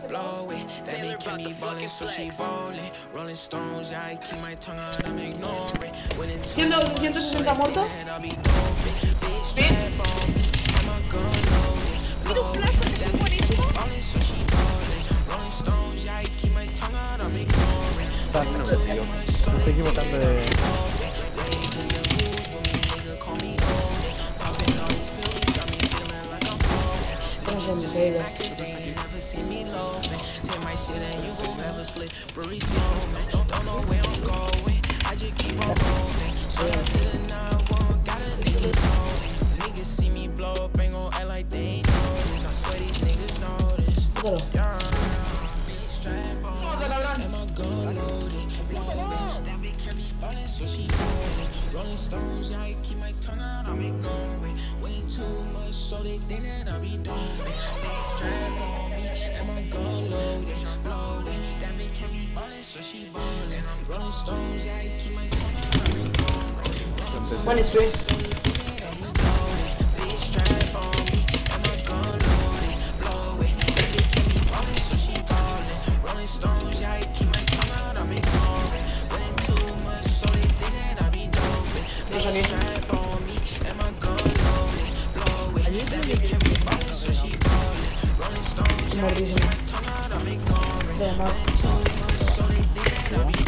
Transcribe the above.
blow it. That bitch can be ballin', so she ballin'. Rolling stones, yeah, I keep my tongue out, I'm ignoring. 160 muerto. Tira un flash porque soy buenísimo. Me estoy equivocando de... No sé dónde se ha ido. Rolling stones, yeah, I keep my tongue out, I'm ignoring. Winning too much, so they think that I be doing. Big strap on me, and my gun loaded, loaded. That bitch can be ballin', so she ballin'. Rolling stones, yeah, I keep my tongue out, I'm ignoring. One is free. Big strap on me, and my gun loaded, loaded. That bitch can be ballin', so she ballin'. Rolling stones, yeah, I keep my tongue out, I'm ignoring. Winning too much, so they think that I be doing. Big strap on me, and my gun loaded, loaded. That bitch can be ballin', so she ballin'. Rolling stones, yeah, I keep my tongue out, I'm ignoring. Winning too much, so they think that I be